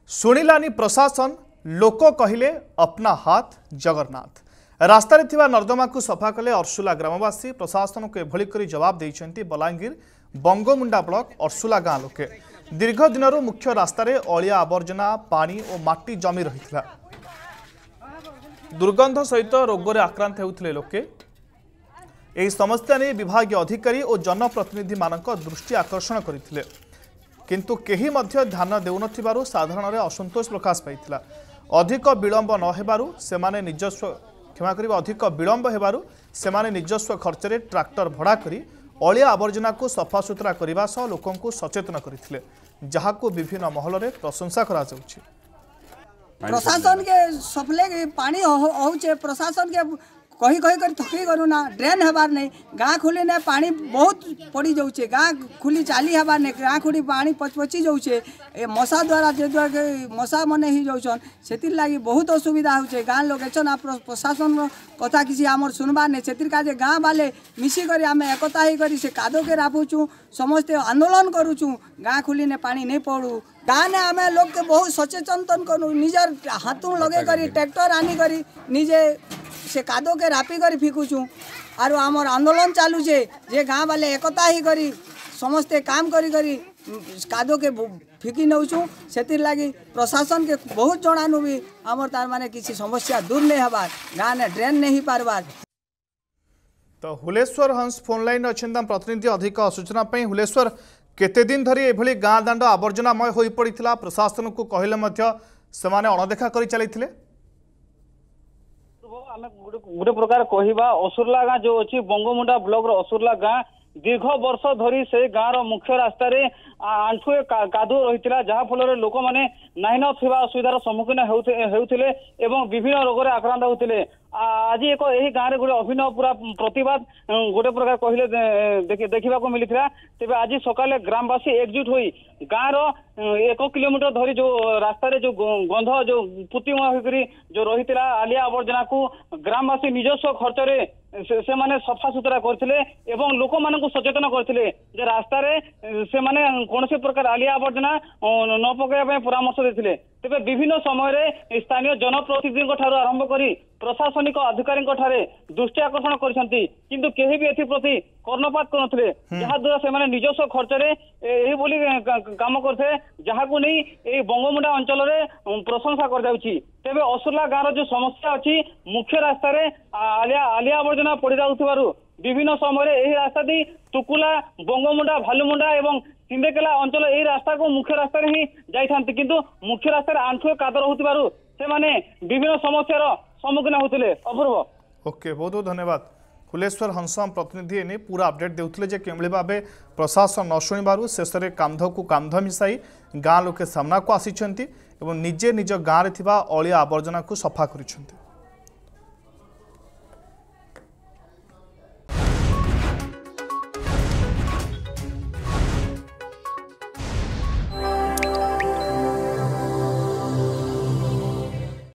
शुणिलानी प्रशासन लोक कहले अपना हाथ जगन्नाथ रास्तार थिबा नर्दमा को सफा कले अर्सुला ग्रामवासी प्रशासन को एभली करी जवाब देइछन्ती बलांगीर बंगमुंडा ब्लॉक अर्सुला गाँ लोके दीर्घ दिनर मुख्य रास्तार अलिया आवर्जना पानी और माटी जमी रही दुर्गंध सहित रोगरे आक्रांत होते लोके यह समस्या नहीं विभागीय अधिकारी और जनप्रतिनिधि मानक दृष्टि आकर्षण करथिले किंतु केही मध्य ध्यान देउनथिबारु साधारण असंतोष प्रकाश पाइथिला अधिक विलंब न हेबारु सेमाने निजस्व क्षमा करी अधिक विलंब हेबारु सेमाने निजस्व खर्च रे ट्रैक्टर भड़ा करी अलिया आवर्जना को सफासुतरा करने सह लोकंकु सचेतन करथिले जहाको विभिन्न महल रे प्रशंसा करा जाउछि। प्रशासन के सफले पानी होचे प्रशासन के कही कही कर थकी करू ना ड्रेन हबार नहीं गाँ खुली ने पानी बहुत पड़ी जाऊे गाँ खुली चाली हबार नहीं गाँ खुली पानी पचपची जाऊे मशा द्वारा जे द्वारा मशा मने ही जाऊन से लगी बहुत असुविधा होचे गाँ लोग एचन प्रशासन कथा किसी आमर सुनबार नहीं से काजे गाँ वाले मिसिक आम एकता ही करी से कादो के रापुचु समस्ते आंदोलन करुचु गाँ खुली ने पानी नहीं पड़ू गाँ ने आम लोग के बहुत सचेतन करूँ निजर हाथों लगे करी ट्रैक्टर आनी करी निजे से कादो के रापी करी फिकुचु आर आमर आंदोलन चालू जे गाँ वाले एकता ही करी समस्ते काम करी करी कादो के फिकी नौचु से लगी प्रशासन के बहुत जनानु भी आमर तार माने किसी समस्या दूर नहीं हबार गाँ ने ड्रेन नहीं पारबार। तो हुलेश्वर हंस फोन लाइन अच्छे प्रतिनिधि अधिक सूचना हुलेश्वर केते दिन धरी एभली गाँ दांड आवर्जनामय हो पड़ा प्रशासन को कहले सेमाने अणदेखा कर चली गोटे प्रकार कहवा असुरला गाँ जो अच्छी बंगमुंडा ब्लॉक असुरला गाँ दीर्घ वर्ष धरी से गाँव मुख्य रास्तार आंठुए कादुओ रही जहाँफल लोक मैंने नाई ना असुविधार सम्मुखीन होते विभिन्न रोग आक्रांत होते आज एक यही गाँव में गोटे अभिनव पूरा प्रतिवाद गोटे प्रकार कहले देखा मिलता तेज आज सकाले ग्रामवासी एकजुट हो गाँव 1 किलोमीटर धरी जो रास्तार जो गंध जो पुतिमय होकर जो रही आलिया आवर्जना को ग्रामवासी निजस्व खर्च से माने सफा सुतरा करथिले एवं लोक मानकु सचेतन करथिले जे रास्ता रे से माने कोनसे प्रकार आलिया आवर्जना न पकाइबा परामर्श देथिले तेबे विभिन्न समय रे स्थानीय जनप्रतिनिधि ठारू आरंभ करी प्रशासनिक अधिकारी दृष्टि आकर्षण करछंती किंतु केही भी एथि प्रति कर्णपात करनथिले जहा द्वारा से माने निजस्व खर्च रे एही बोली काम करथे जहाकु नै ए बंगमुंडा अंचल रे प्रशंसा कर जाउची तेबे असुरला गाँव जो समस्या अच्छी मुख्य रास्ता रे आलिया आवर्जना पड़ जाउथिबारु विभिन्न समय यही रास्ता दी टुकुला बंगमुंडा भालुमुंडा एवं सिंदेकेला अंचल यही रास्ता को मुख्य रास्ता ही जाइथांती किंतु मुख्य रास्ता आंठुए कादर होतिबारु से माने विभिन्न समस्यार सम्मुखीन होतिले। अपूर्व ओके बहुत बहुत धन्यवाद। हुलेश्वर हंसम प्रतिनिधि ने पूरा अपडेट देउथिले जे केमली भाबे प्रशासन न शुणिबारु शेष में कांध को कांध मिसाई गाँ लोके सामना को आसीछंती एवं निजे निज गाँव रे थिबा अलिया आवर्जना को सफा करिछंती।